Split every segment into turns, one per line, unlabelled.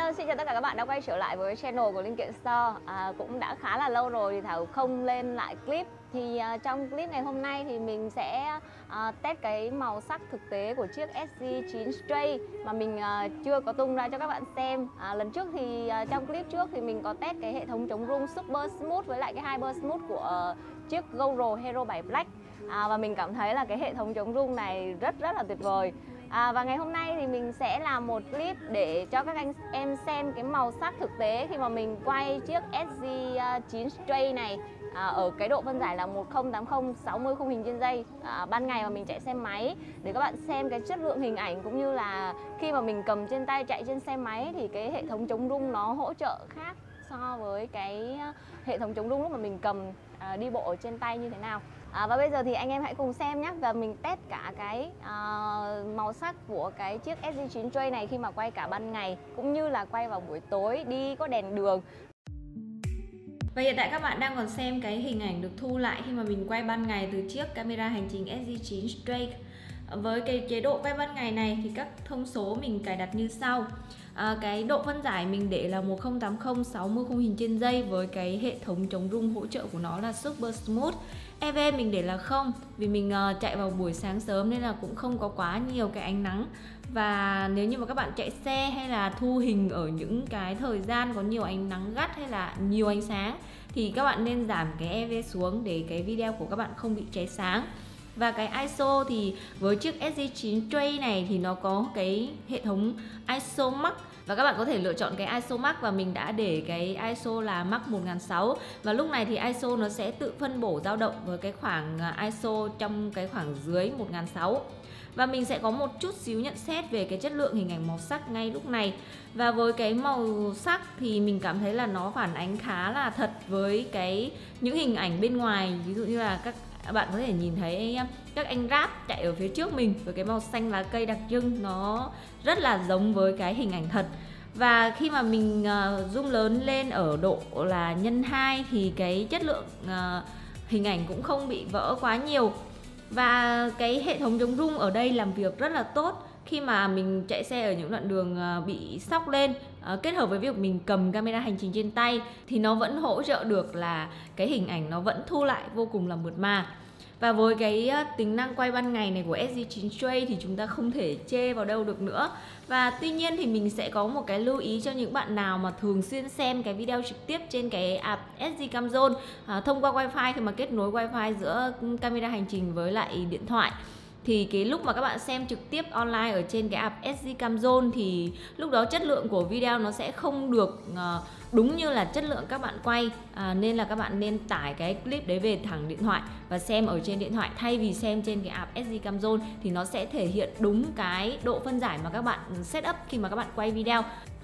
Hello, xin chào tất cả các bạn đã quay trở lại với channel của Linh Kiện Store. Cũng đã khá là lâu rồi thì Thảo không lên lại clip. Thì trong clip ngày hôm nay thì mình sẽ test cái màu sắc thực tế của chiếc SG9 Stray mà mình chưa có tung ra cho các bạn xem. Lần trước thì trong clip trước thì mình có test cái hệ thống chống rung Super Smooth với lại cái Hyper Smooth của chiếc GoPro Hero 7 Black. Và mình cảm thấy là cái hệ thống chống rung này rất là tuyệt vời. Và ngày hôm nay thì mình sẽ làm một clip để cho các anh em xem cái màu sắc thực tế khi mà mình quay chiếc SG9 Stray này ở cái độ phân giải là 1080 60 khung hình trên giây ban ngày mà mình chạy xe máy, để các bạn xem cái chất lượng hình ảnh cũng như là khi mà mình cầm trên tay chạy trên xe máy thì cái hệ thống chống rung nó hỗ trợ khác so với cái hệ thống chống rung lúc mà mình cầm đi bộ ở trên tay như thế nào. Và bây giờ thì anh em hãy cùng xem nhé, và mình test cả cái màu sắc của cái chiếc SG9 Stray này khi mà quay cả ban ngày cũng như là quay vào buổi tối đi có đèn đường.
Và hiện tại các bạn đang còn xem cái hình ảnh được thu lại khi mà mình quay ban ngày từ chiếc camera hành trình SG9 Stray. Với cái chế độ quay ban ngày này thì các thông số mình cài đặt như sau. Cái độ phân giải mình để là 1080 60 khung hình trên giây với cái hệ thống chống rung hỗ trợ của nó là Super Smooth. EV mình để là 0 vì mình chạy vào buổi sáng sớm nên là cũng không có quá nhiều cái ánh nắng. Và nếu như mà các bạn chạy xe hay là thu hình ở những cái thời gian có nhiều ánh nắng gắt hay là nhiều ánh sáng thì các bạn nên giảm cái EV xuống để cái video của các bạn không bị cháy sáng. Và cái ISO thì với chiếc SG9 Stray này thì nó có cái hệ thống ISO Max. Và các bạn có thể lựa chọn cái ISO Max và mình đã để cái ISO là Max 1600. Và lúc này thì ISO nó sẽ tự phân bổ dao động với cái khoảng ISO trong cái khoảng dưới 1600. Và mình sẽ có một chút xíu nhận xét về cái chất lượng hình ảnh màu sắc ngay lúc này. Và với cái màu sắc thì mình cảm thấy là nó phản ánh khá là thật với những hình ảnh bên ngoài. Ví dụ như là các bạn có thể nhìn thấy các anh rap chạy ở phía trước mình với cái màu xanh lá cây đặc trưng, nó rất là giống với cái hình ảnh thật. Và khi mà mình zoom lớn lên ở độ là nhân 2 thì cái chất lượng hình ảnh cũng không bị vỡ quá nhiều. Và cái hệ thống chống rung ở đây làm việc rất là tốt khi mà mình chạy xe ở những đoạn đường bị xóc lên, kết hợp với việc mình cầm camera hành trình trên tay thì nó vẫn hỗ trợ được là cái hình ảnh nó vẫn thu lại vô cùng là mượt mà. Và với cái tính năng quay ban ngày này của SG9 Stray thì chúng ta không thể chê vào đâu được nữa. Và tuy nhiên thì mình sẽ có một cái lưu ý cho những bạn nào mà thường xuyên xem cái video trực tiếp trên cái app SG Cam Zone thông qua wifi, khi mà kết nối wifi giữa camera hành trình với lại điện thoại. Thì cái lúc mà các bạn xem trực tiếp online ở trên cái app SG Cam Zone thì lúc đó chất lượng của video nó sẽ không được đúng như là chất lượng các bạn quay, nên là các bạn nên tải cái clip đấy về thẳng điện thoại và xem ở trên điện thoại thay vì xem trên cái app SG Cam Zone, thì nó sẽ thể hiện đúng cái độ phân giải mà các bạn setup khi mà các bạn quay video.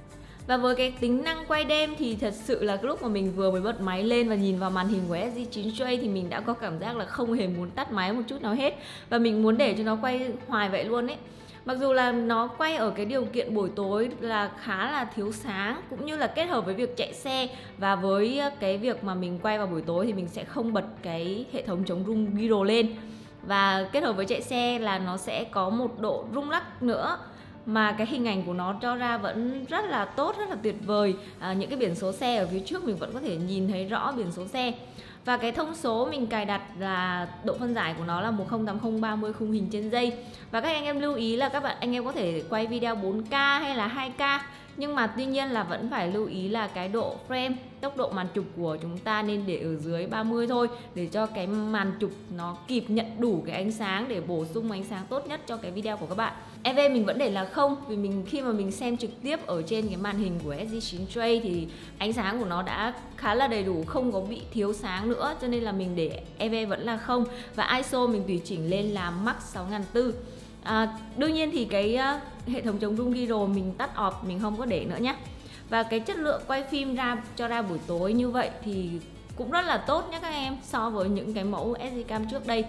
Và với cái tính năng quay đêm thì thật sự là cái lúc mà mình vừa mới bật máy lên và nhìn vào màn hình của SG9 Stray thì mình đã có cảm giác là không hề muốn tắt máy một chút nào hết. Và mình muốn để cho nó quay hoài vậy luôn ấy. Mặc dù là nó quay ở cái điều kiện buổi tối là khá là thiếu sáng, cũng như là kết hợp với việc chạy xe và với cái việc mà mình quay vào buổi tối thì mình sẽ không bật cái hệ thống chống rung gyro lên. Và kết hợp với chạy xe là nó sẽ có một độ rung lắc nữa, mà cái hình ảnh của nó cho ra vẫn rất là tốt, rất là tuyệt vời. Những cái biển số xe ở phía trước mình vẫn có thể nhìn thấy rõ biển số xe. Và cái thông số mình cài đặt là độ phân giải của nó là 1080 30 khung hình trên giây. Và các anh em lưu ý là anh em có thể quay video 4K hay là 2K, nhưng mà tuy nhiên là vẫn phải lưu ý là cái độ frame, tốc độ màn chụp của chúng ta nên để ở dưới 30 thôi, để cho cái màn chụp nó kịp nhận đủ cái ánh sáng để bổ sung ánh sáng tốt nhất cho cái video của các bạn. EV mình vẫn để là 0 vì khi mà mình xem trực tiếp ở trên cái màn hình của SG9 Stray thì ánh sáng của nó đã khá là đầy đủ, không có bị thiếu sáng nữa, cho nên là mình để EV vẫn là 0. Và ISO mình tùy chỉnh lên là Max 6400. Đương nhiên thì cái hệ thống chống rung gyro mình tắt off, mình không có để nữa nhé. Và cái chất lượng quay phim cho ra buổi tối như vậy thì cũng rất là tốt nhé các em, so với những cái mẫu SG Cam trước đây.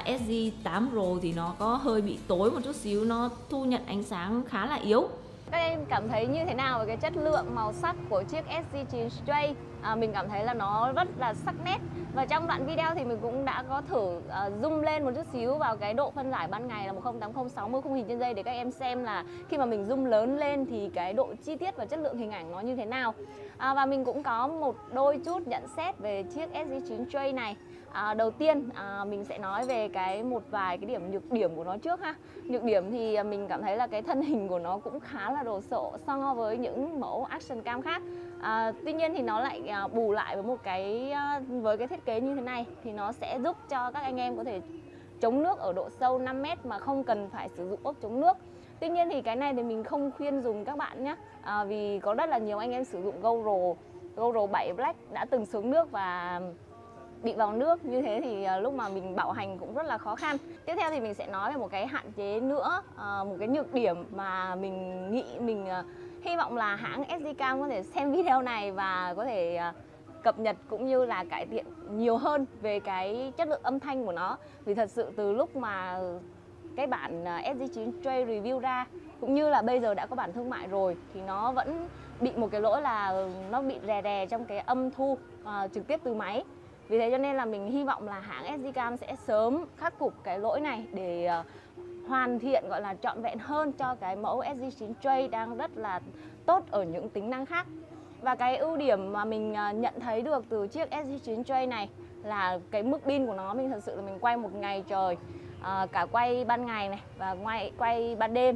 SG8 Pro thì nó có hơi bị tối một chút xíu, nó thu nhận ánh sáng khá là yếu.
Các em cảm thấy như thế nào về cái chất lượng màu sắc của chiếc SG9 Stray? Mình cảm thấy là nó rất là sắc nét, Và trong đoạn video thì mình cũng đã có thử zoom lên một chút xíu vào cái độ phân giải ban ngày là 1080-60 khung hình trên giây để các em xem là khi mà mình zoom lớn lên thì cái độ chi tiết và chất lượng hình ảnh nó như thế nào. Và mình cũng có một đôi chút nhận xét về chiếc SG9 Tray này. Đầu tiên mình sẽ nói về một vài cái nhược điểm của nó trước ha. Nhược điểm thì mình cảm thấy là cái thân hình của nó cũng khá là đồ sộ so với những mẫu action cam khác. Tuy nhiên thì nó lại bù lại với cái thiết kế như thế này thì nó sẽ giúp cho các anh em có thể chống nước ở độ sâu 5 m mà không cần phải sử dụng ốp chống nước. Tuy nhiên thì cái này thì mình không khuyên dùng các bạn nhé, vì có rất là nhiều anh em sử dụng GoPro 7 Black đã từng xuống nước và bị vào nước, như thế thì lúc mà mình bảo hành cũng rất là khó khăn. Tiếp theo thì mình sẽ nói về một cái hạn chế nữa, một cái nhược điểm mà mình hy vọng là hãng SGCam có thể xem video này và có thể cập nhật cũng như là cải thiện nhiều hơn về cái chất lượng âm thanh của nó. Vì thật sự từ lúc mà cái bản SG9 Tray review ra cũng như là bây giờ đã có bản thương mại rồi thì nó vẫn bị một cái lỗi là nó bị rè rè trong cái âm thu trực tiếp từ máy. Vì thế cho nên là mình hy vọng là hãng SGCam sẽ sớm khắc phục cái lỗi này để hoàn thiện, gọi là trọn vẹn hơn cho cái mẫu SG9 Tray đang rất là tốt ở những tính năng khác. Và cái ưu điểm mà mình nhận thấy được từ chiếc SG9 Tray này là cái mức pin của nó. Mình thật sự là mình quay một ngày trời, cả quay ban ngày này và quay ban đêm.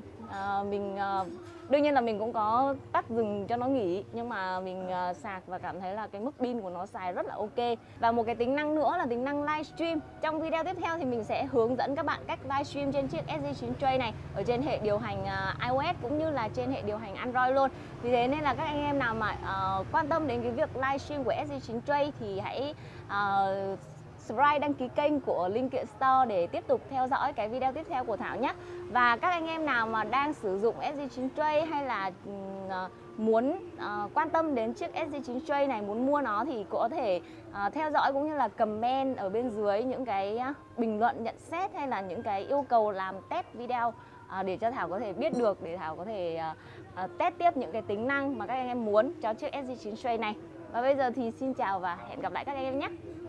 Đương nhiên là mình cũng có tắt dừng cho nó nghỉ, nhưng mà mình sạc và cảm thấy là cái mức pin của nó xài rất là ok. Và một cái tính năng nữa là tính năng livestream. Trong video tiếp theo thì mình sẽ hướng dẫn các bạn cách livestream trên chiếc SG9 Tray này ở trên hệ điều hành iOS cũng như là trên hệ điều hành Android luôn. Vì thế nên là các anh em nào mà quan tâm đến cái việc livestream của SG9 Tray thì hãy subscribe, đăng ký kênh của Linh Kiện Store để tiếp tục theo dõi cái video tiếp theo của Thảo nhé. Và các anh em nào mà đang sử dụng SG9 Tray hay là muốn quan tâm đến chiếc SG9 Tray này, muốn mua nó thì có thể theo dõi cũng như là comment ở bên dưới những cái bình luận nhận xét hay là những cái yêu cầu làm test video để cho Thảo có thể biết được, để Thảo có thể test tiếp những cái tính năng mà các anh em muốn cho chiếc SG9 Tray này. Và bây giờ thì xin chào và hẹn gặp lại các anh em nhé.